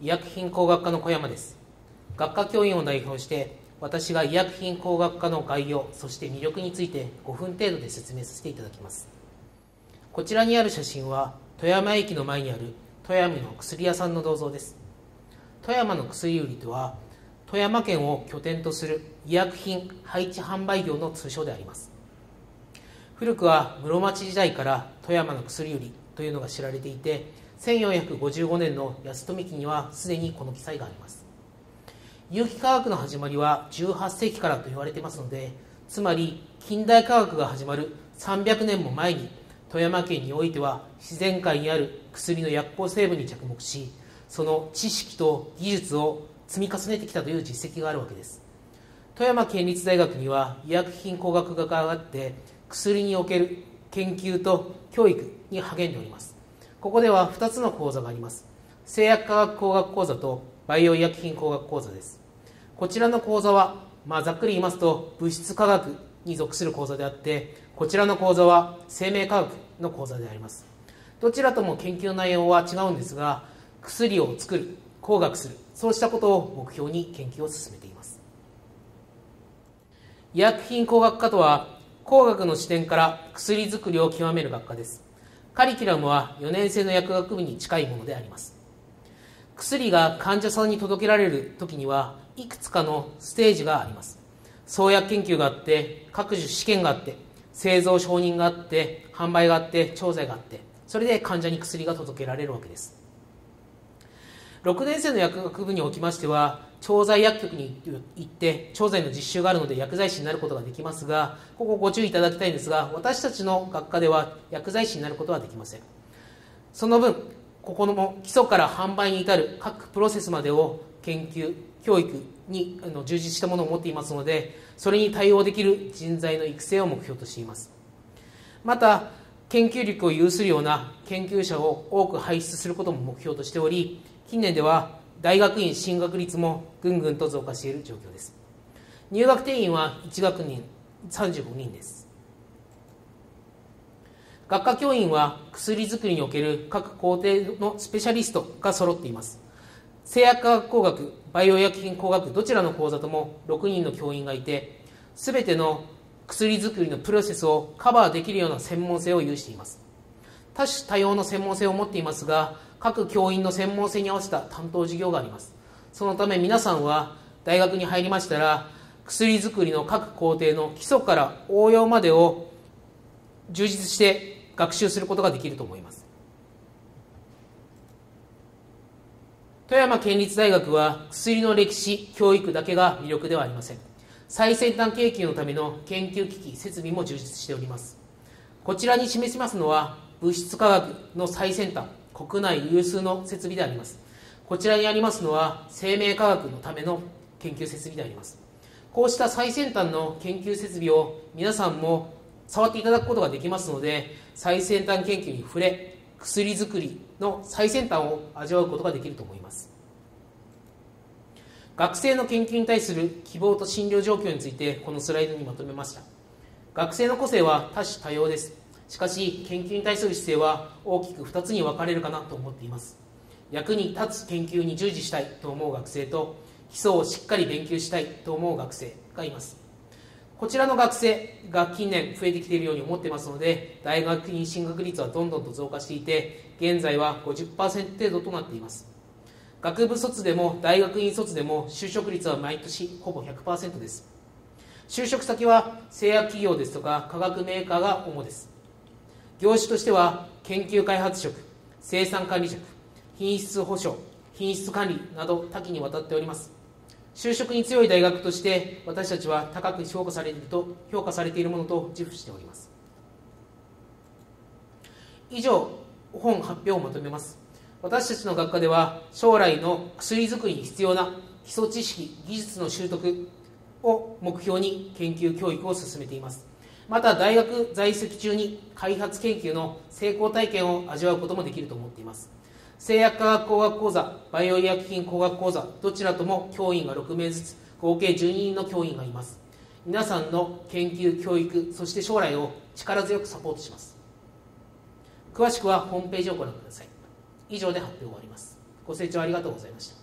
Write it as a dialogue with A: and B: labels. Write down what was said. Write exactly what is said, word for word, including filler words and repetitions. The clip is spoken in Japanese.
A: 医薬品工学科の小山です。学科教員を代表して私が医薬品工学科の概要、そして魅力についてごふん程度で説明させていただきます。こちらにある写真は富山駅の前にある富山の薬屋さんの銅像です。富山の薬売りとは富山県を拠点とする医薬品配置販売業の通称であります。古くは室町時代から富山の薬売りというのが知られていて、せんよんひゃくごじゅうごねんの安富記にはすでにこの記載があります。有機化学の始まりはじゅうはっせいきからと言われていますので、つまり近代科学が始まるさんびゃくねんも前に富山県においては自然界にある薬の薬効成分に着目し、その知識と技術を積み重ねてきたという実績があるわけです。富山県立大学には医薬品工学科があって、薬における研究と教育に励んでおります。ここではふたつの講座があります。製薬科学工学講座とバイオ医薬品工学講座です。こちらの講座は、まあ、ざっくり言いますと物質科学に属する講座であって、こちらの講座は生命科学の講座であります。どちらとも研究内容は違うんですが、薬を作る、工学する、そうしたことを目標に研究を進めています。医薬品工学科とは工学の視点から薬作りを極める学科です。カリキュラムはよねんせいの薬学部に近いものであります。薬が患者さんに届けられるときにはいくつかのステージがあります。創薬研究があって、各種試験があって、製造承認があって、販売があって、調剤があって、それで患者に薬が届けられるわけです。ろくねんせいの薬学部におきましては、調剤薬局に行って調剤の実習があるので薬剤師になることができますが、ここご注意いただきたいんですが、私たちの学科では薬剤師になることはできません。その分、ここの基礎から販売に至る各プロセスまでを研究、教育に充実したものを持っていますので、それに対応できる人材の育成を目標としています。また、研究力を有するような研究者を多く輩出することも目標としており、近年では大学院進学率もぐんぐんと増加している状況です。入学定員はいち学年さんじゅうごにんです。学科教員は薬作りにおける各工程のスペシャリストが揃っています。製薬科学工学、バイオ医薬品工学、どちらの講座ともろくにんの教員がいて、すべての薬作りのプロセスをカバーできるような専門性を有しています。多種多様の専門性を持っていますが、各教員の専門性に合わせた担当事業があります。そのため皆さんは大学に入りましたら、薬作りの各工程の基礎から応用までを充実して学習することができると思います。富山県立大学は薬の歴史、教育だけが魅力ではありません。最先端研究のための研究機器、設備も充実しております。こちらに示しますのは物質科学の最先端、国内有数の設備であります。こちらにありますのは生命科学のための研究設備であります。こうした最先端の研究設備を皆さんも触っていただくことができますので、最先端研究に触れ、薬作りの最先端を味わうことができると思います。学生の研究に対する希望と診療状況についてこのスライドにまとめました。学生の個性は多種多様です。しかし研究に対する姿勢は大きくふたつに分かれるかなと思っています。役に立つ研究に従事したいと思う学生と、基礎をしっかり勉強したいと思う学生がいます。こちらの学生が近年増えてきているように思っていますので、大学院進学率はどんどんと増加していて、現在は ごじゅっパーセント 程度となっています。学部卒でも大学院卒でも就職率は毎年ほぼ ひゃくパーセント です。就職先は製薬企業ですとか化学メーカーが主です。業種としては研究開発職、生産管理職、品質保証、品質管理など多岐にわたっております。就職に強い大学として私たちは高く評価されていると評価されているものと自負しております。以上、本発表をまとめます。私たちの学科では将来の薬作りに必要な基礎知識、技術の習得を目標に研究教育を進めています。また大学在籍中に開発研究の成功体験を味わうこともできると思っています。製薬科学工学講座、バイオ医薬品工学講座、どちらとも教員がろくめいずつ、合計じゅうににんの教員がいます。皆さんの研究、教育、そして将来を力強くサポートします。詳しくはホームページをご覧ください。以上で発表を終わります。 ご清聴ありがとうございました。